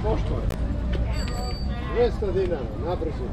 Pošto je? 200 dinara, nabrzo.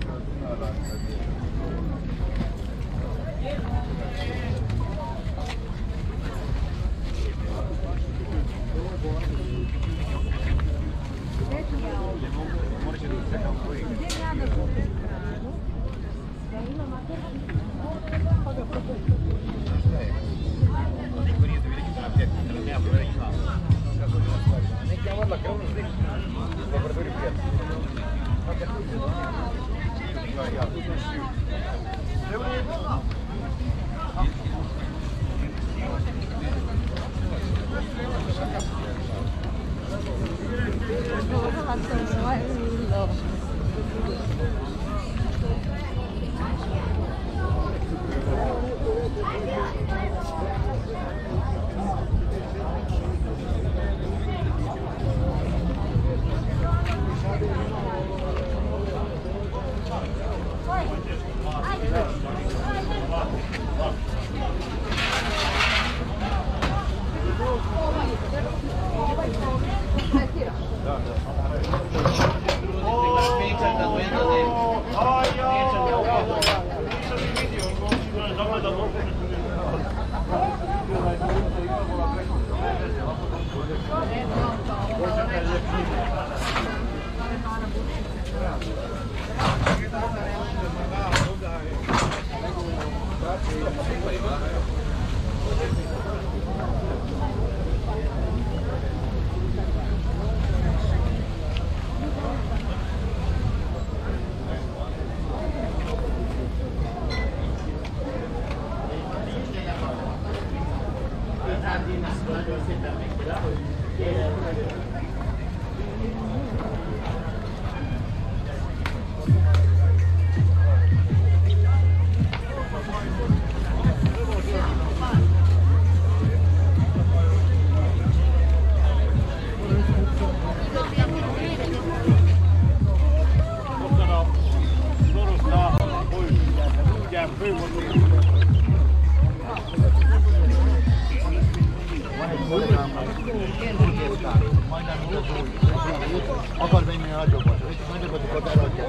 Akar venni nagyobbat, nagyobbat eladják.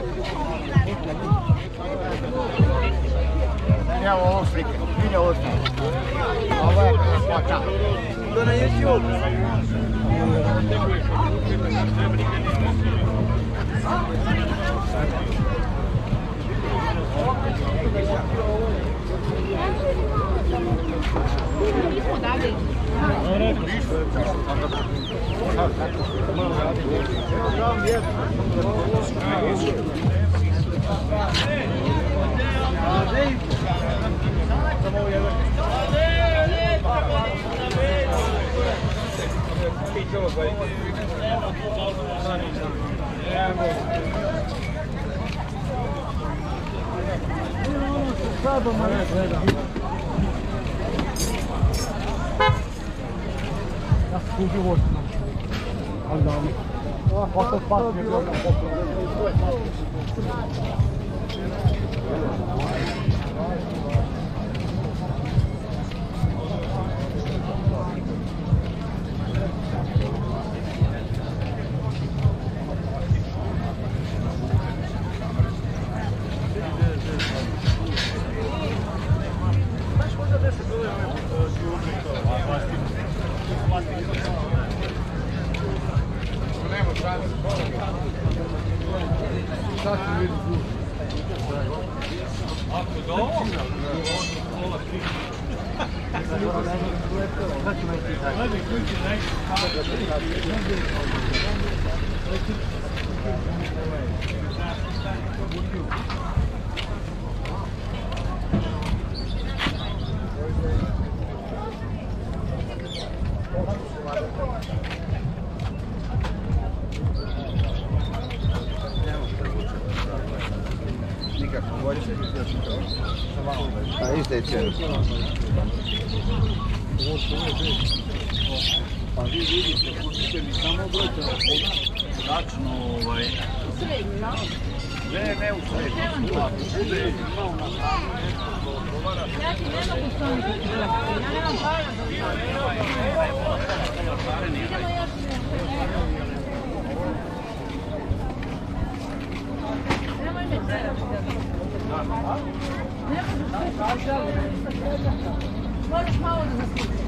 Andiamo a Africa, vieni a Africa. Ma guarda che faccia. Sono YouTube. A iste cijene. Pa vi vidite, pustite mi samo brojte na računu Srednjo. Ne u srednju. Ako bude imao na stranu nešto što odgovara. Ja ti ne mogu s tom biti. Ja nemam para da idemo još. Moraš malo da zaslučiš.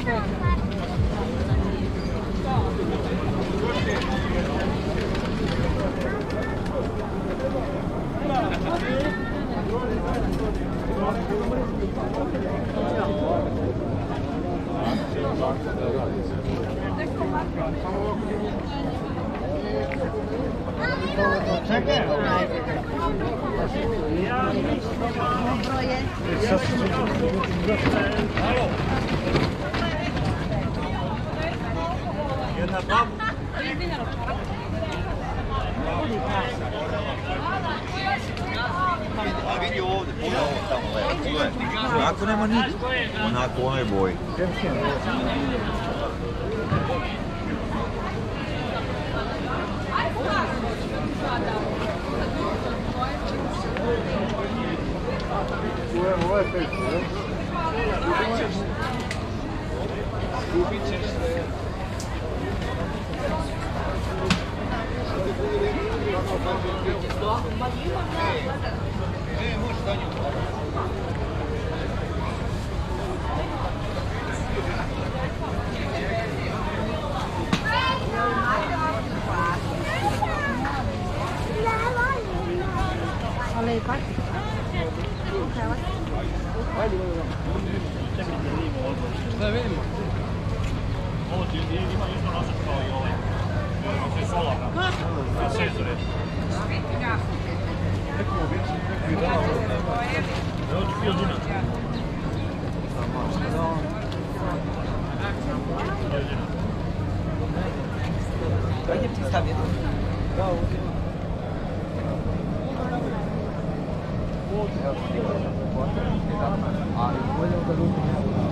Jedna babu. A vidi ovdje, pogledaj ovo tamo, pogledaj. Onako nema nič. Onako u onoj boji. Ovo je pet, ne? Skupit ćeš se. Možeš da nju. Ali ipak. Šta vidimo? Ovo ti ima isto nosač kao i ovaj. To je solarna. To je senzore. Evo ti bio Dina. Gdje ti staviti? Da, ovdje. Ali bolje da ruku ne.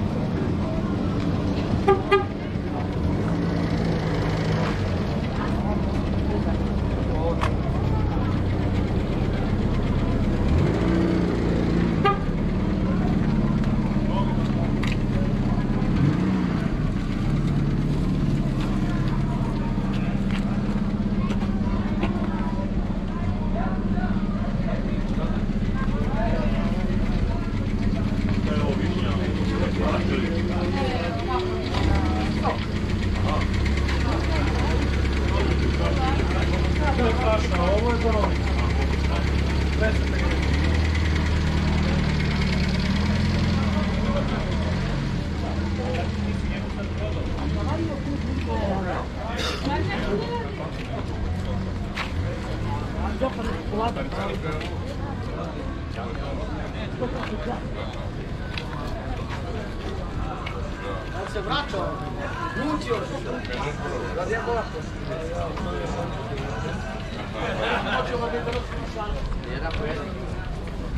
On se vraćao, mučio se. Radi je bolako. Hoćemo biti